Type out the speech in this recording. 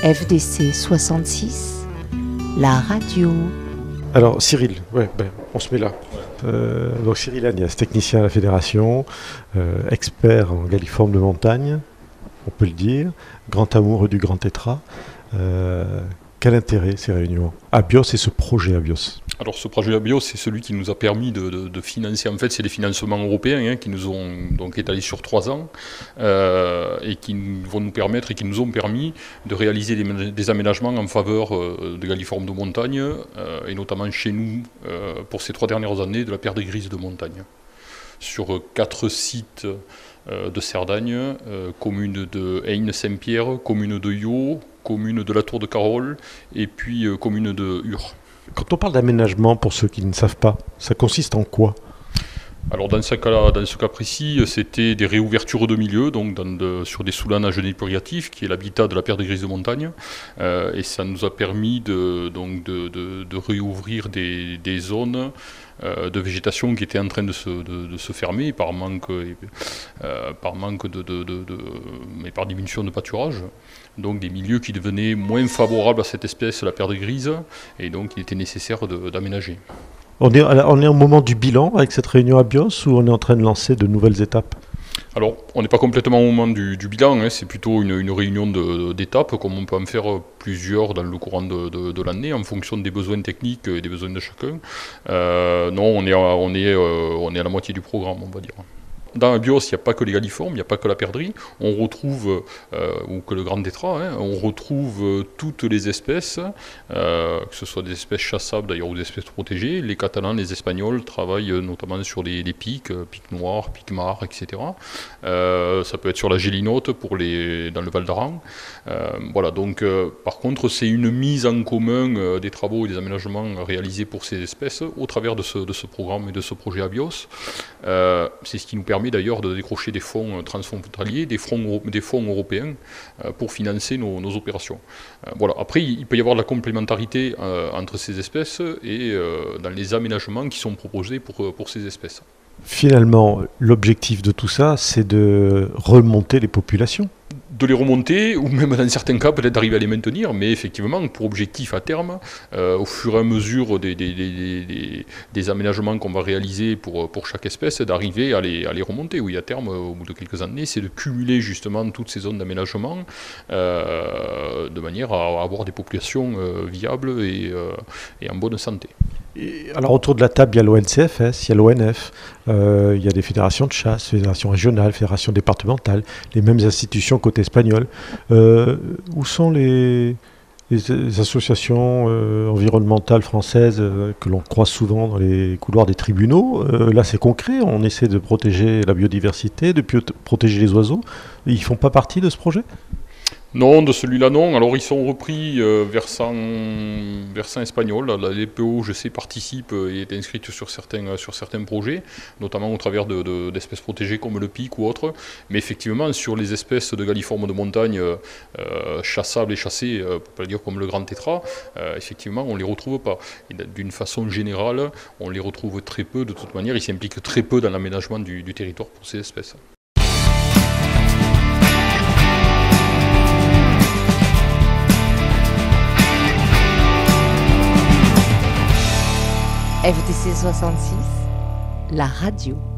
FDC 66, la radio. Alors Cyril, on se met là. Donc Cyril Agnès, technicien à la Fédération, expert en galliforme de montagne, on peut le dire, grand amoureux du Grand Tétras. Quel intérêt ces réunions Abios et ce projet Abios? Alors ce projet Abios, c'est celui qui nous a permis de financer, en fait c'est des financements européens qui nous ont donc étalés sur 3 ans et qui vont nous permettre et qui nous ont permis de réaliser des aménagements en faveur de galliformes de montagne et notamment chez nous pour ces 3 dernières années de la perdrix grise de montagne. Sur 4 sites de Cerdagne, commune de Eyne-Saint-Pierre, commune de Yaux, commune de la Tour de Carol et puis commune de Ur. Quand on parle d'aménagement, pour ceux qui ne savent pas, ça consiste en quoi? Alors dans ce cas précis, c'était des réouvertures de milieux, donc sur des soulanages népurgatifs, qui est l'habitat de la perdrix grise de montagne, et ça nous a permis de réouvrir des zones de végétation qui étaient en train de se fermer par manque mais par diminution de pâturage. Donc des milieux qui devenaient moins favorables à cette espèce, la perdrix grise, et donc il était nécessaire d'aménager. On est au moment du bilan avec cette réunion Abios ou on est en train de lancer de nouvelles étapes? Alors, on n'est pas complètement au moment du bilan, c'est plutôt une réunion d'étapes, comme on peut en faire plusieurs dans le courant de l'année, en fonction des besoins techniques et des besoins de chacun. Non, on est à la moitié du programme, on va dire. Dans Abios, il n'y a pas que les galliformes, il n'y a pas que la perdrix, on retrouve, ou que le Grand Tétras, on retrouve toutes les espèces, que ce soit des espèces chassables d'ailleurs ou des espèces protégées. Les Catalans, les Espagnols travaillent notamment sur les pics, pics noirs, pics mares, etc. Ça peut être sur la gélinote dans le Val d'Aran. Voilà, donc par contre, c'est une mise en commun des travaux et des aménagements réalisés pour ces espèces au travers de ce programme et de ce projet Abios. C'est ce qui nous permet d'ailleurs de décrocher des fonds transfrontaliers, des fonds européens pour financer nos opérations. Voilà. Après, il peut y avoir de la complémentarité entre ces espèces et dans les aménagements qui sont proposés pour ces espèces. Finalement, l'objectif de tout ça, c'est de remonter les populations. De les remonter, ou même dans certains cas peut-être d'arriver à les maintenir, mais effectivement pour objectif à terme, au fur et à mesure des aménagements qu'on va réaliser pour chaque espèce, d'arriver à les remonter. Oui, à terme, au bout de quelques années, c'est de cumuler justement toutes ces zones d'aménagement de manière à avoir des populations viables et en bonne santé. Alors autour de la table, il y a l'ONCFS, il y a l'ONF, il y a des fédérations de chasse, fédérations régionales, fédérations départementales, les mêmes institutions côté espagnol. Où sont les associations environnementales françaises que l'on croise souvent dans les couloirs des tribunaux? Là, c'est concret, on essaie de protéger la biodiversité, de protéger les oiseaux. Ils ne font pas partie de ce projet ? Non, de celui-là non. Alors ils sont repris versant espagnol. La DPO, je sais, participe et est inscrite sur certains projets, notamment au travers d'espèces protégées comme le pic ou autres. Mais effectivement, sur les espèces de galliformes de montagne chassables et chassées, pour pas le dire comme le Grand Tétras, effectivement, on ne les retrouve pas. D'une façon générale, on les retrouve très peu. De toute manière, ils s'impliquent très peu dans l'aménagement du territoire pour ces espèces. FDC 66, la radio.